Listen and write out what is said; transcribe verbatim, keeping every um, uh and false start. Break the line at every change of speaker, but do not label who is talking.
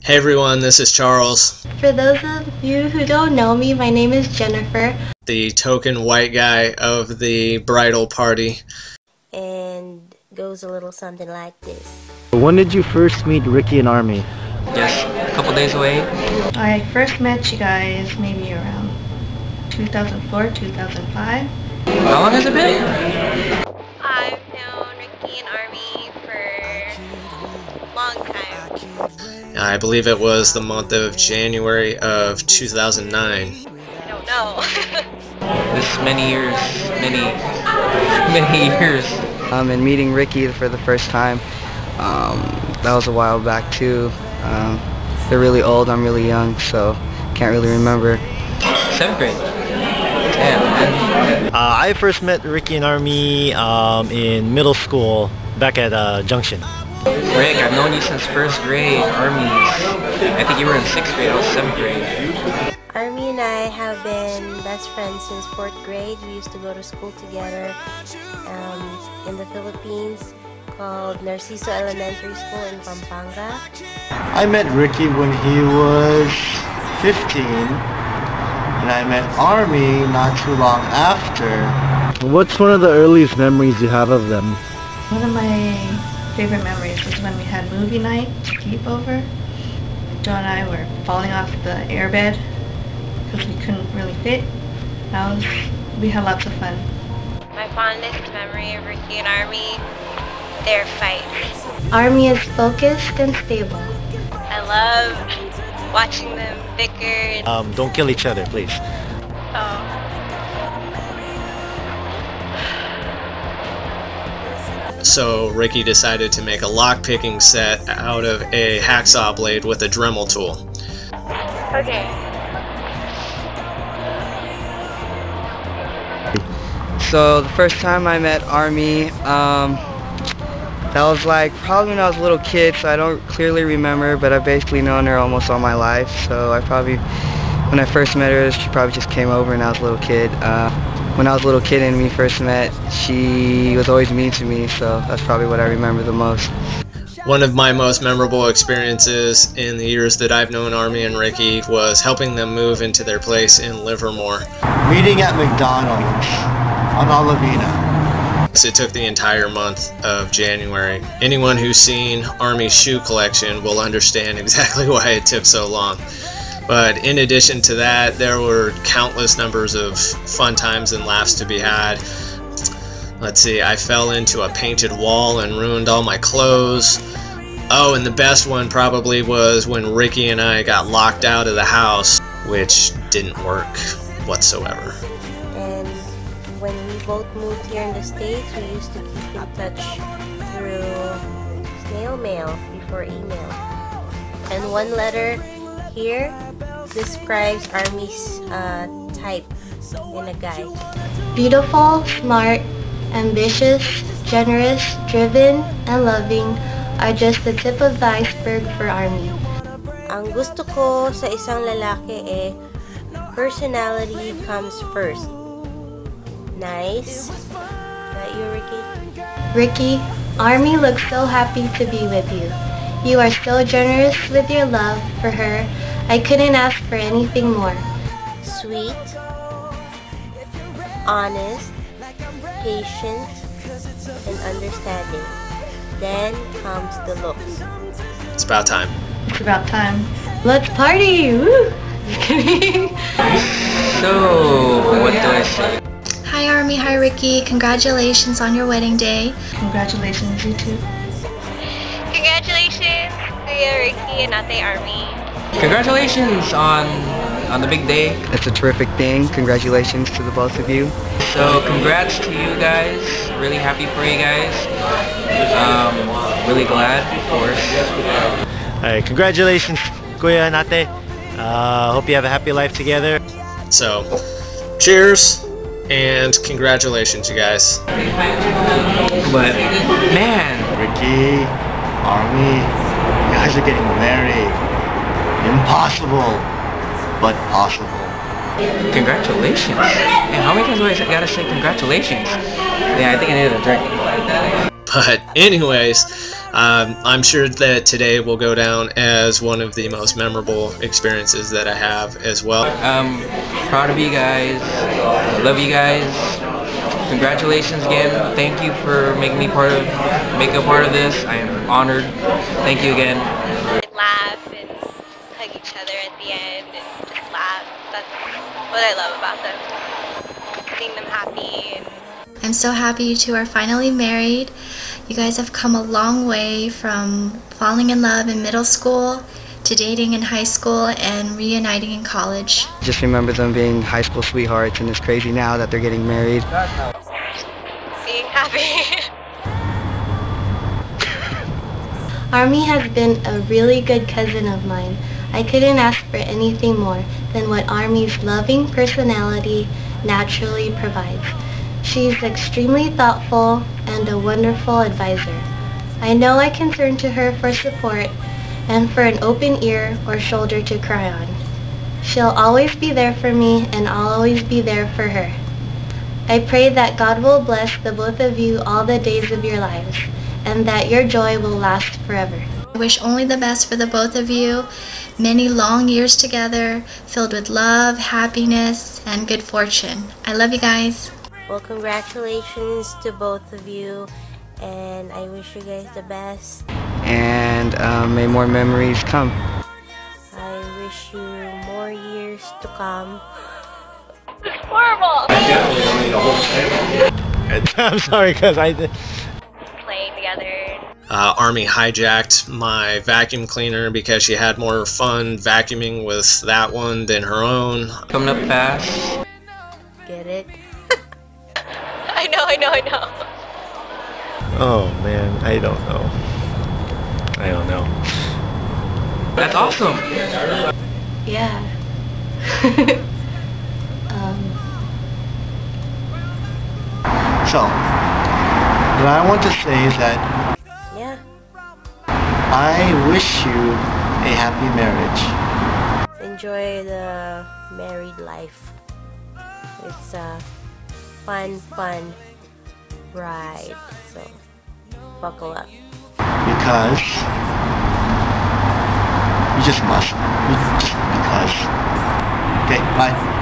Hey everyone, this is Charles.
For those of you who don't know me, my name is Jennifer.
The token white guy of the bridal party.
And goes a little something like this.
When did you first meet Ricky and Armi?
Just a couple days away.
I first met you guys maybe around two thousand four, two thousand five.
How long has it been?
I've known Ricky and Armi for a long time.
I believe it was the month of January of two thousand nine.
I don't know.
This many years, many, many years.
Um, and meeting Ricky for the first time, um, that was a while back too. Um, they're really old, I'm really young, so can't really remember.
Seventh grade. Yeah, man.
Uh, I first met Ricky and Armi um, in middle school back at uh, Junction.
Rick, I've known you since first grade. Armi, I think you were in sixth grade, I was seventh grade.
Armi and I have been best friends since fourth grade. We used to go to school together um, in the Philippines, called Narciso Elementary School in Pampanga.
I met Ricky when he was fifteen, and I met Armi not too long after.
What's one of the earliest memories you have of them?
One of my favorite memories was when we had movie night, sleepover. Joe and I were falling off the airbed because we couldn't really fit. That was, we had lots of fun.
My fondest memory of Ricky and Armi, their fight.
Armi is focused and stable.
I love watching them bicker.
Um, don't kill each other, please.
Oh.
So Ricky decided to make a lock-picking set out of a hacksaw blade with a Dremel tool.
Okay.
So the first time I met Armi, um, that was like probably when I was a little kid, so I don't clearly remember, but I've basically known her almost all my life. So I probably, when I first met her, she probably just came over and I was a little kid. Uh, when I was a little kid and we first met, she was always mean to me, so that's probably what I remember the most.
One of my most memorable experiences in the years that I've known Armi and Ricky was helping them move into their place in Livermore.
Meeting at McDonald's on Olavina.
It took the entire month of January. Anyone who's seen Armi's shoe collection will understand exactly why it took so long. But in addition to that, there were countless numbers of fun times and laughs to be had. Let's see, I fell into a painted wall and ruined all my clothes. Oh, and the best one probably was when Ricky and I got locked out of the house, which didn't work whatsoever.
And when we both moved here in the States, we used to keep in touch through snail mail before email. And one letter here describes Armi's uh, type in a guy.
Beautiful, smart, ambitious, generous, driven, and loving are just the tip of the iceberg for Armi.
Ang gusto ko sa isang lalaki eh, personality comes first. Nice. Got you, Ricky?
Ricky, Armi looks so happy to be with you. You are so generous with your love for her. I couldn't ask for anything more.
Sweet, honest, patient, and understanding. Then comes the looks.
It's about time.
It's about time. Let's party! Woo! Just kidding.
So, what do I say?
Hi Armi, hi Ricky. Congratulations on your wedding day.
Congratulations, you too.
Congratulations, Kuya Ricky and Ate Armi.
Congratulations on on the big day.
It's a terrific thing. Congratulations to the both of you.
So congrats to you guys. Really happy for you guys. Um, really glad, of course.
Alright, congratulations, Kuya and Ate. Uh, hope you have a happy life together.
So, cheers and congratulations, you guys.
But man,
Ricky, Armi, you guys are getting married. Impossible, but possible.
congratulations. Man, how many times do I gotta say congratulations? Yeah, I think I need a drink.
But anyways, um, I'm sure that today will go down as one of the most memorable experiences that I have as well.
I'm proud of you guys. I love you guys. Congratulations again. Thank you for making me part of, make a part of this. I am honored. Thank you again.
Laugh and hug each other at the end and just laugh. That's what I love about them. Seeing them happy. And
I'm so happy you two are finally married. You guys have come a long way from falling in love in middle school to dating in high school and reuniting in college.
Just remember them being high school sweethearts, and it's crazy now that they're getting married.
being happy.
Armi has been a really good cousin of mine. I couldn't ask for anything more than what Armi's loving personality naturally provides. She's extremely thoughtful and a wonderful advisor. I know I can turn to her for support and for an open ear or shoulder to cry on. She'll always be there for me, and I'll always be there for her. I pray that God will bless the both of you all the days of your lives, and that your joy will last forever.
I wish only the best for the both of you. Many long years together, filled with love, happiness, and good fortune. I love you guys.
Well, congratulations to both of you, and I wish you guys the best.
And um, may more memories come.
I wish you more years to come.
It's horrible!
I'm sorry, because I did.
Playing together.
Uh, Armi hijacked my vacuum cleaner because she had more fun vacuuming with that one than her own.
Coming up fast.
Get it?
I know, I know, I know.
Oh man, I don't know. I don't know.
That's awesome.
Yeah. um.
So, what I want to say is that
Yeah.
I wish you a happy marriage.
Enjoy the married life. It's a fun, fun ride. So, buckle up.
Because you just must. You just because. Okay, bye.